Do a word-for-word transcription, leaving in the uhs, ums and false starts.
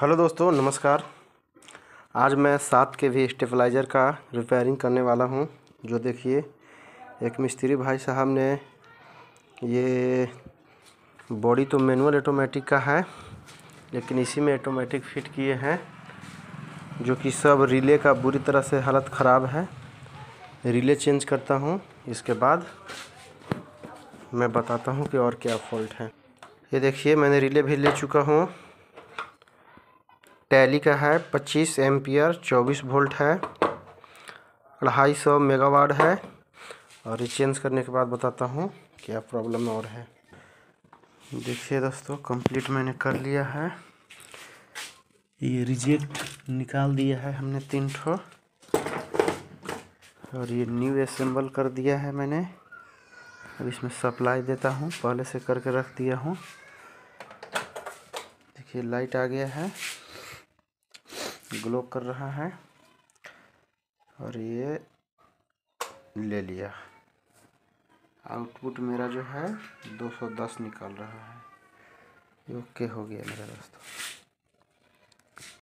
Hello दोस्तों, नमस्कार। आज मैं सात के वी स्टेबलाइज़र का रिपेयरिंग करने वाला हूं। जो देखिए, एक मिस्त्री भाई साहब ने ये बॉडी तो मैनुअल ऑटोमेटिक का है, लेकिन इसी में ऑटोमेटिक फिट किए हैं, जो कि सब रिले का बुरी तरह से हालत ख़राब है। रिले चेंज करता हूं, इसके बाद मैं बताता हूं कि और क्या फॉल्ट है। ये देखिए, मैंने रिले भी ले चुका हूं। टैली का है, पच्चीस एम्पियर, चौबीस वोल्ट है, अढ़ाई सौ मेगावाट है। और ये चेंज करने के बाद बताता हूँ क्या प्रॉब्लम और है। देखिए दोस्तों, कंप्लीट मैंने कर लिया है। ये रिजेक्ट निकाल दिया है हमने तीन ठो, और ये न्यू असेंबल कर दिया है मैंने। अब इसमें सप्लाई देता हूँ, पहले से करके रख दिया हूँ। देखिए, लाइट आ गया है, ग्लो कर रहा है, और ये ले लिया। आउटपुट मेरा जो है दो सौ दस निकल रहा है। ओके हो गया मेरा दोस्तों।